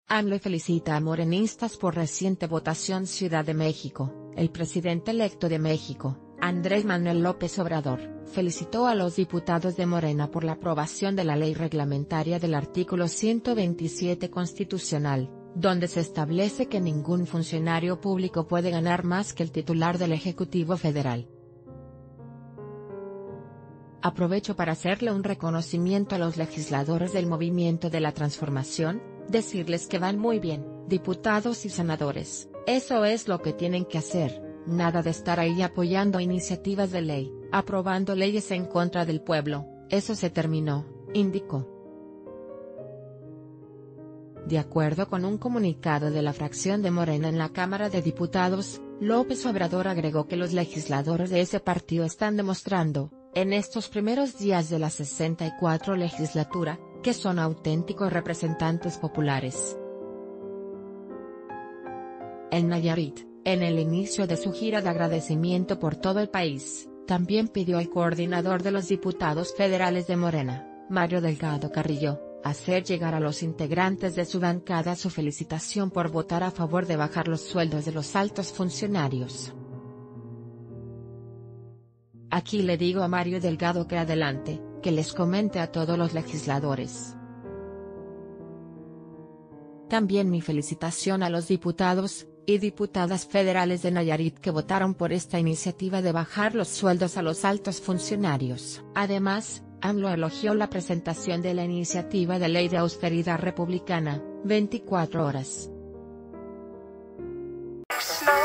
AMLO felicita a morenistas por reciente votación. Ciudad de México. El presidente electo de México, Andrés Manuel López Obrador, felicitó a los diputados de Morena por la aprobación de la ley reglamentaria del artículo 127 constitucional, donde se establece que ningún funcionario público puede ganar más que el titular del Ejecutivo Federal. Aprovecho para hacerle un reconocimiento a los legisladores del Movimiento de la Transformación, decirles que van muy bien, diputados y senadores, eso es lo que tienen que hacer, nada de estar ahí apoyando iniciativas de ley, aprobando leyes en contra del pueblo, eso se terminó, indicó. De acuerdo con un comunicado de la fracción de Morena en la Cámara de Diputados, López Obrador agregó que los legisladores de ese partido están demostrando, en estos primeros días de la 64 legislatura, que son auténticos representantes populares. En Nayarit, en el inicio de su gira de agradecimiento por todo el país, también pidió al coordinador de los diputados federales de Morena, Mario Delgado Carrillo, hacer llegar a los integrantes de su bancada su felicitación por votar a favor de bajar los sueldos de los altos funcionarios. Aquí le digo a Mario Delgado que adelante, que les comente a todos los legisladores. También mi felicitación a los diputados y diputadas federales de Nayarit que votaron por esta iniciativa de bajar los sueldos a los altos funcionarios. Además, AMLO elogió la presentación de la iniciativa de ley de austeridad republicana, 24 horas.